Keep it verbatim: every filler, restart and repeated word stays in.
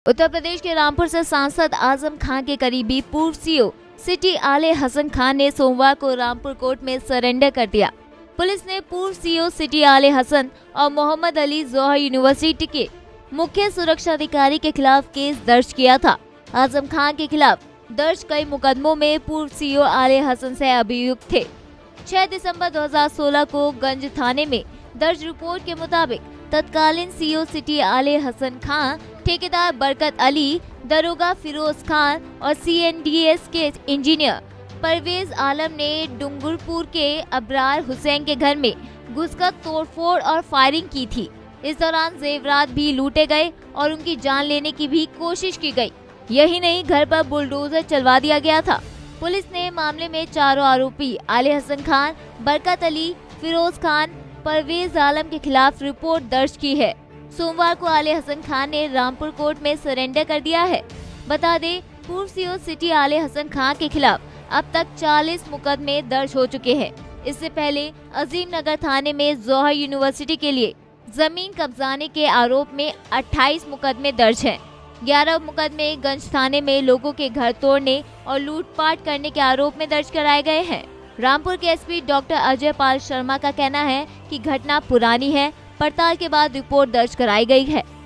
उत्तर प्रदेश के रामपुर से सांसद आजम खान के करीबी पूर्व सीओ सिटी आले हसन खान ने सोमवार को रामपुर कोर्ट में सरेंडर कर दिया। पुलिस ने पूर्व सीओ सिटी आले हसन और मोहम्मद अली जौहर यूनिवर्सिटी के मुख्य सुरक्षा अधिकारी के खिलाफ केस दर्ज किया था। आजम खान के खिलाफ दर्ज कई मुकदमों में पूर्व सीओ आले हसन से अभियुक्त थे। छह दिसंबर दो हज़ार सोलह को गंज थाने में दर्ज रिपोर्ट के मुताबिक तत्कालीन सीओ सिटी आले हसन खान, ठेकेदार बरकत अली, दरोगा फिरोज खान और सीएनडीएस के इंजीनियर परवेज आलम ने डूंगरपुर के अबरार हुसैन के घर में घुसकर तोड़फोड़ और फायरिंग की थी। इस दौरान जेवरात भी लूटे गए और उनकी जान लेने की भी कोशिश की गई। यही नहीं, घर पर बुलडोजर चलवा दिया गया था। पुलिस ने मामले में चारों आरोपी आले हसन खान, बरकत अली, फिरोज खान, परवेज आलम के खिलाफ रिपोर्ट दर्ज की है। सोमवार को आले हसन खान ने रामपुर कोर्ट में सरेंडर कर दिया है। बता दें, पूर्व सीओ सिटी आले हसन खान के खिलाफ अब तक चालीस मुकदमे दर्ज हो चुके हैं। इससे पहले अजीम नगर थाने में जौहर यूनिवर्सिटी के लिए जमीन कब्जाने के आरोप में अट्ठाईस मुकदमे दर्ज हैं। ग्यारह मुकदमे गंज थाने में लोगों के घर तोड़ने और लूटपाट करने के आरोप में दर्ज कराए गए हैं। रामपुर के एसपी डॉक्टर अजय पाल शर्मा का कहना है कि घटना पुरानी है, पड़ताल के बाद रिपोर्ट दर्ज कराई गई है।